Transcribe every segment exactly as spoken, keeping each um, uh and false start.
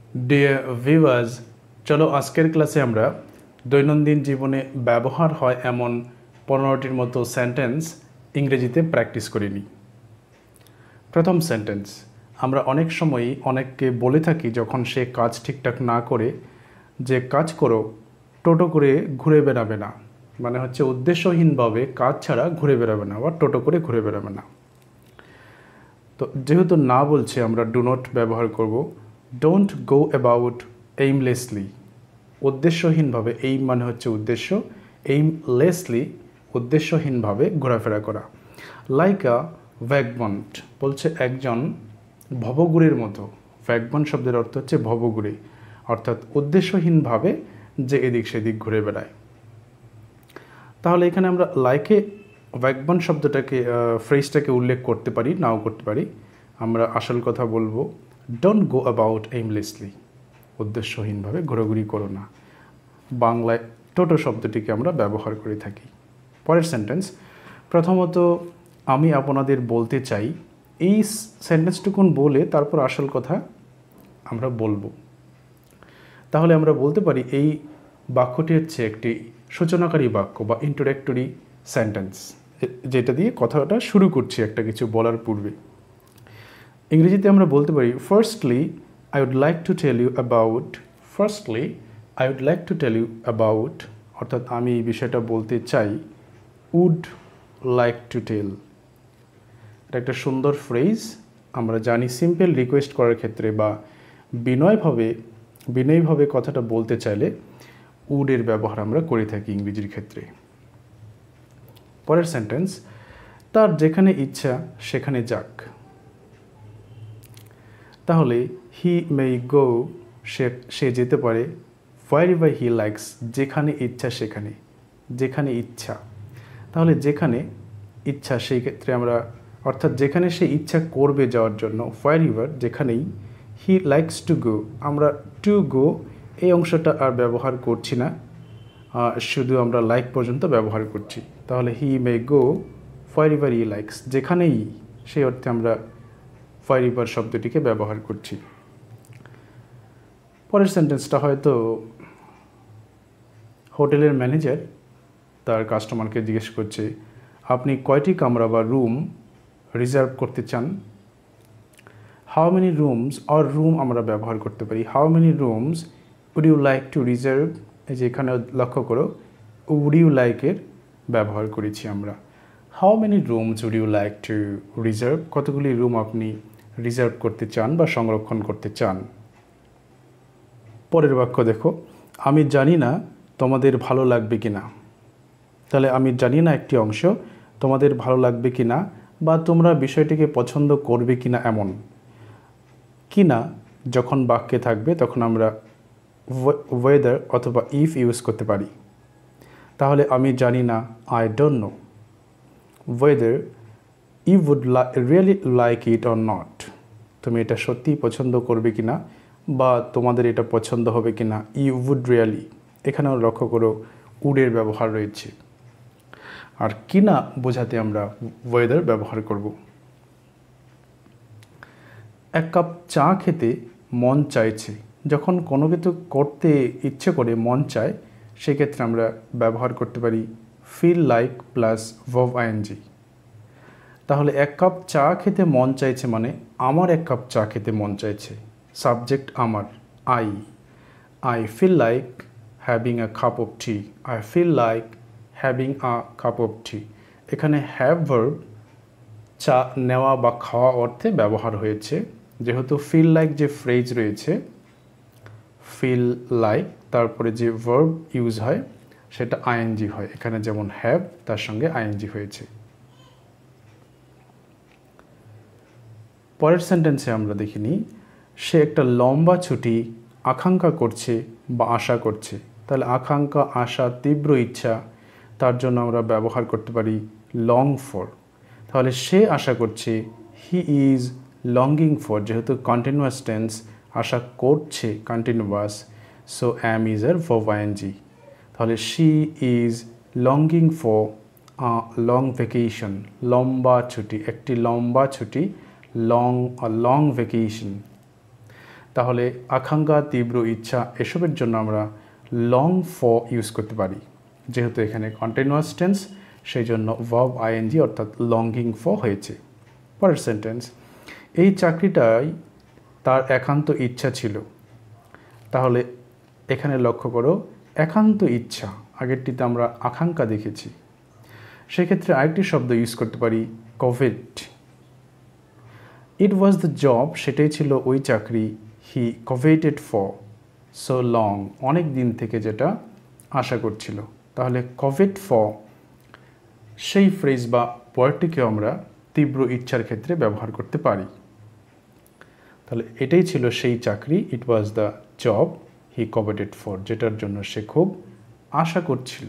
Dear viewers, চলো আজকের ক্লাসে আমরা দৈনন্দিন জীবনে ব্যবহার হয় এমন পনেরোটির মতো সেন্টেন্স ইংরেজিতে প্র্যাকটিস করে নিই। প্রথম সেন্টেন্স, আমরা অনেক সময়ই অনেককে বলে থাকি যখন সে কাজ ঠিকঠাক না করে যে কাজ করো টোটো করে ঘুরে বেড়াবে না, মানে হচ্ছে উদ্দেশ্যহীনভাবে কাজ ছাড়া ঘুরে বেড়াবে না বা টোটো করে ঘুরে বেড়াবে না। তো যেহেতু না বলছে আমরা ডু নট ব্যবহার করব। ডোন্ট গো অ্যাবাউট এইমলেসলি, উদ্দেশ্যহীনভাবে, এইম মানে হচ্ছে উদ্দেশ্য, এইমলেসলি উদ্দেশ্যহীনভাবে ঘোরাফেরা করা। লাইক আ ভ্যাগবন্ট বলছে একজন ভবঘুরের মতো। ভ্যাগবন্ট শব্দের অর্থ হচ্ছে ভবঘুরে, অর্থাৎ উদ্দেশ্যহীনভাবে যে এদিক সেদিক ঘুরে বেড়ায়। তাহলে এখানে আমরা লাইকে ভ্যাগবন্ট শব্দটাকে ফ্রেজটাকে উল্লেখ করতে পারি, নাও করতে পারি। আমরা আসল কথা বলবো ডোন্ট গো অ্যাবাউট এইমলেসলি, উদ্দেশ্যহীনভাবে ঘোরাঘুরি করো না। বাংলায় টোটো শব্দটিকে আমরা ব্যবহার করে থাকি। পরের সেন্টেন্স, প্রথমত আমি আপনাদের বলতে চাই, এই সেন্টেন্সটুকুন বলে তারপর আসল কথা আমরা বলবো। তাহলে আমরা বলতে পারি এই বাক্যটি হচ্ছে একটি সূচনাকারী বাক্য বা ইন্ট্রোডাক্টরি সেন্টেন্স, যেটা দিয়ে কথাটা শুরু করছি একটা কিছু বলার পূর্বে। ইংরেজিতে আমরা বলতে পারি firstly I would like to tell you about, firstly I would like to tell you about, অর্থাৎ আমি এই বিষয়টা বলতে চাই, উড লাইক টু টেল। এটা একটা সুন্দর ফ্রেজ। আমরা জানি সিম্পল রিকোয়েস্ট করার ক্ষেত্রে বা বিনয়ভাবে বিনয়ীভাবে কথাটা বলতে চাইলে উডের ব্যবহার আমরা করে থাকি ইংরেজির ক্ষেত্রে। পরের সেন্টেন্স, তার যেখানে ইচ্ছা সেখানে যাক। তাহলে হি মে গো, সে সে যেতে পারে, হোয়ার এভার হি লাইকস, যেখানে ইচ্ছা সেখানে, যেখানে ইচ্ছা। তাহলে যেখানে ইচ্ছা সেই ক্ষেত্রে আমরা, অর্থাৎ যেখানে সে ইচ্ছা করবে যাওয়ার জন্য, হোয়ার এভার যেখানেই, হি লাইকস টু গো, আমরা টু গো এই অংশটা আর ব্যবহার করছি না, শুধু আমরা লাইক পর্যন্ত ব্যবহার করছি। তাহলে হি মে গো হোয়ার এভার হি লাইকস, যেখানেই, সেই অর্থে আমরা হোয়ার এভার শব্দটিকে ব্যবহার করছি। পরের সেন্টেন্সটা হয়তো হোটেলের ম্যানেজার তার কাস্টমারকে জিজ্ঞেস করছে, আপনি কয়টি কামরা বা রুম রিজার্ভ করতে চান। How many rooms, or room আমরা ব্যবহার করতে পারি। How many rooms would you like to reserve, এই যে এখানে লক্ষ্য করো উড ইউ লাইকের ব্যবহার করেছি আমরা। How many rooms would you like to reserve, কতগুলি রুম আপনি রিজার্ভ করতে চান বা সংরক্ষণ করতে চান। পরের বাক্য দেখো, আমি জানি না তোমাদের ভালো লাগবে কি না। তাহলে আমি জানি না একটি অংশ, তোমাদের ভালো লাগবে কি না বা তোমরা বিষয়টিকে পছন্দ করবে কি না, এমন কি না যখন বাক্যে থাকবে তখন আমরা ওয়েদার অথবা ইফ ইউজ করতে পারি। তাহলে আমি জানি না, I don't know, whether you would really like it or not, তুমি এটা সত্যিই পছন্দ করবে কি না বা তোমাদের এটা পছন্দ হবে কি না। ইউ উড রিয়েলি, এখানেও লক্ষ্য করো উডের ব্যবহার রয়েছে। আর কি না বোঝাতে আমরা ওয়েদার ব্যবহার করব। এক কাপ চা খেতে মন চাইছে, যখন কোনো কিছু করতে ইচ্ছে করে মন চায় সেক্ষেত্রে আমরা ব্যবহার করতে পারি feel like plus verb ING. তাহলে এক কাপ চা খেতে মন চাইছে মানে আমার এক কাপ চা খেতে মন চাইছে, সাবজেক্ট আমার, I I feel like having a cup of tea, I feel like having a cup of tea. এখানে হ্যাভ ভার্ব চা নেওয়া বা খাওয়া অর্থে ব্যবহার হয়েছে। যেহেতু ফিল লাইক যে ফ্রেজ রয়েছে, ফিল লাইক তারপরে যে ভার্ব ইউজ হয় সেটা আইএনজি হয়, এখানে যেমন হ্যাভ তার সঙ্গে আইএনজি হয়েছে। পরের সেন্টেন্সে আমরা দেখিনি, সে একটা লম্বা ছুটি আকাঙ্ক্ষা করছে বা আশা করছে। তাহলে আকাঙ্ক্ষা, আশা, তীব্র ইচ্ছা, তার জন্য আমরা ব্যবহার করতে পারি লং ফর। তাহলে সে আশা করছে, হি ইজ লঙ্গিং ফর, যেহেতু কন্টিনিউয়াস টেন্স, আশা করছে কন্টিনিউয়াস, সো অ্যাম ইজ এর ভার্ব আইএনজি। তাহলে she is longing for a long vacation, লম্বা ছুটি, একটি লম্বা ছুটি, লং লং ভ্যাকেশন। তাহলে আকাঙ্ক্ষা, তীব্র ইচ্ছা এসবের জন্য আমরা লং ফর ইউজ করতে পারি। যেহেতু এখানে কন্টিনিউয়াস টেন্স, সেই জন্য ভার্ব আইএনজি অর্থাৎ লঙ্গিং ফর হয়েছে। পরের সেন্টেন্স, এই চাকরিটাই তার একান্ত ইচ্ছা ছিল। তাহলে এখানে লক্ষ্য করো, একান্ত ইচ্ছা, আগেরটিতে আমরা আকাঙ্ক্ষা দেখেছি, সেক্ষেত্রে আরেকটি শব্দ ইউজ করতে পারি, কভেট। ইট ওয়াজ দ্য জব, সেটাই ছিল ওই চাকরি, he coveted for so long, অনেক দিন থেকে যেটা আশা করছিল। তাহলে কভেট ফর সেই ফ্রেজ বা ওয়ার্ডটিকে আমরা তীব্র ইচ্ছার ক্ষেত্রে ব্যবহার করতে পারি। তাহলে এটাই ছিল সেই চাকরি, it was the job he coveted for, যেটার জন্য সে খুব আশা করছিল।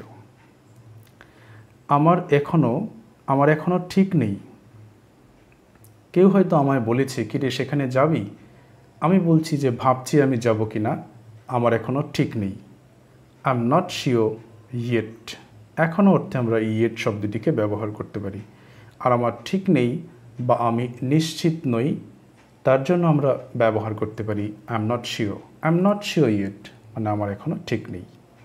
আমার এখনও আমার এখনও ঠিক নেই। কেউ হয়তো আমায় বলেছে, কি রে সেখানে যাবি? আমি বলছি যে ভাবছি আমি যাব কি না, আমার এখনও ঠিক নেই। I am not sure yet, এখনও অর্থে আমরা ইয়েট শব্দটিকে ব্যবহার করতে পারি। আর আমার ঠিক নেই বা আমি নিশ্চিত নই, তার জন্য আমরা ব্যবহার করতে পারি I am not sure. I am not sure yet মানে আমার এখনও ঠিক নেই।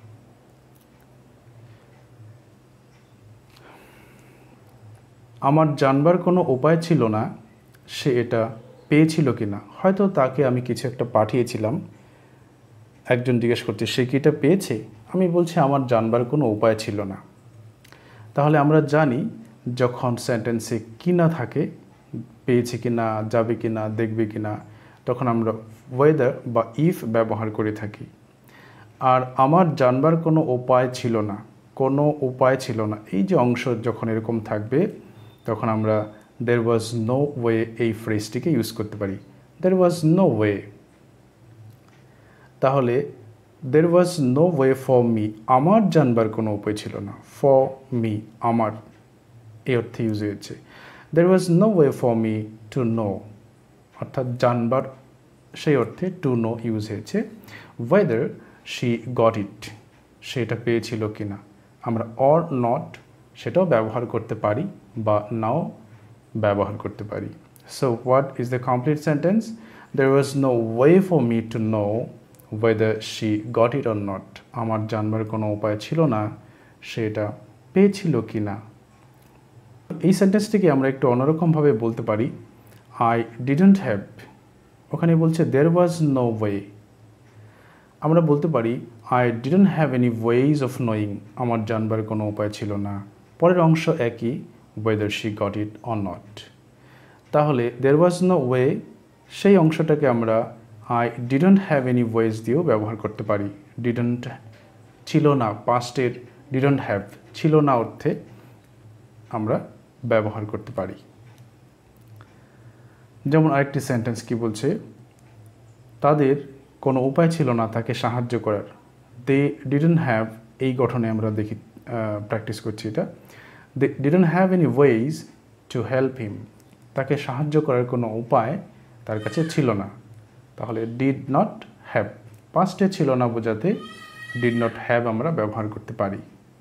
আমার জানবার কোনো উপায় ছিল না সে এটা পেয়েছিল কি না। হয়তো তাকে আমি কিছু একটা পাঠিয়েছিলাম, একজন জিজ্ঞেস করছে সে কি এটা পেয়েছে, আমি বলছি আমার জানবার কোনো উপায় ছিল না। তাহলে আমরা জানি যখন সেন্টেন্সে কি না থাকে, পেয়েছে কি না, যাবে কি না, দেখবে কি না, তখন আমরা ওয়েদার বা ইফ ব্যবহার করে থাকি। আর আমার জানবার কোনো উপায় ছিল না, কোনো উপায় ছিল না, এই যে অংশ যখন এরকম থাকবে তখন আমরা there was no way এই ফ্রেজটিকে ইউজ করতে পারি। there was no way। তাহলে there was no way for me, আমার জানবার কোনো উপায় ছিল না, for me আমার, এই অর্থে ইউজ হয়েছে। there was no way for me to know, অর্থাৎ জানবার সেই অর্থে to know ইউজ হয়েছে। whether she got it, সেটা পেয়েছিল কিনা, আমরা or not সেটাও ব্যবহার করতে পারি বা নাও ব্যবহার করতে পারি। So what is the complete sentence? There was no way for me to know whether she got it or not, আমার জানবার কোনো উপায় ছিল না সেটা পেয়েছিল কিনা। এই সেন্টেন্সটিকে আমরা একটু অন্যরকমভাবে বলতে পারি, I didn't have, ওখানে বলছে there was no way, আমরা বলতে পারি I didn't have any ways of knowing, আমার জানবার কোনো উপায় ছিল না। পরের অংশ একই, whether she got it or not। তাহলে there was no way সেই অংশটাকে আমরা I didn't have any ways দিয়েও ব্যবহার করতে পারি। didn't ছিল না, পাস্টের didn't have ছিল না অর্থে আমরা ব্যবহার করতে পারি। যেমন আরেকটি সেন্টেন্স কি বলছে, তাদের কোনো উপায় ছিল না তাকে সাহায্য করার। they didn't have, এই গঠনে আমরা দেখি প্র্যাকটিস করছি এটা, they didn't have any ways to help him, তাকে সাহায্য করার কোনো উপায় তার কাছে ছিল না। তাহলে did not have, পাস্টে ছিল না বোঝাতে did not have আমরা ব্যবহার করতে পারি।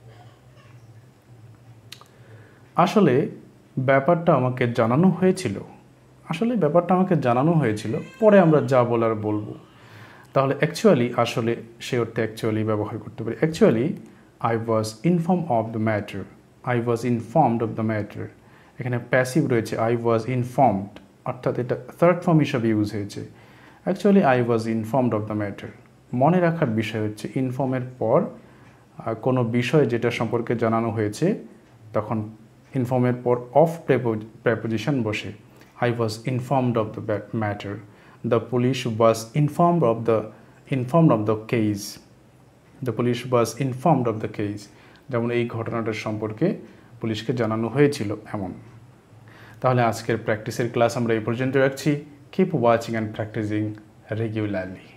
আসলে ব্যাপারটা আমাকে জানানো হয়েছিল, আসলে ব্যাপারটা আমাকে জানানো হয়েছিল, পরে আমরা যা বলার বলবো। তাহলে অ্যাকচুয়ালি, আসলে সে অর্থে অ্যাকচুয়ালি ব্যবহার করতে পারি। Actually I was informed of the matter, I was informed of the matter, এখানে প্যাসিভ রয়েছে I was informed, অর্থাৎ এটা থার্ড ফর্ম হিসাবে ইউজ হয়েছে। Actually I was informed of the matter, মনে রাখার বিষয় হচ্ছে ইনফর্মের পর কোনো বিষয় যেটা সম্পর্কে জানানো হয়েছে তখন ইনফর্মের পর অফ প্রেপোজিশন বসে। I was informed of the matter, the police was informed of the informed of the case, the police was informed of the case, যেমন এই ঘটনাটার সম্পর্কে পুলিশকে জানানো হয়েছিল এমন। তাহলে আজকের প্র্যাকটিসের ক্লাস আমরা এই পর্যন্ত রাখছি। Keep watching and practising regularly.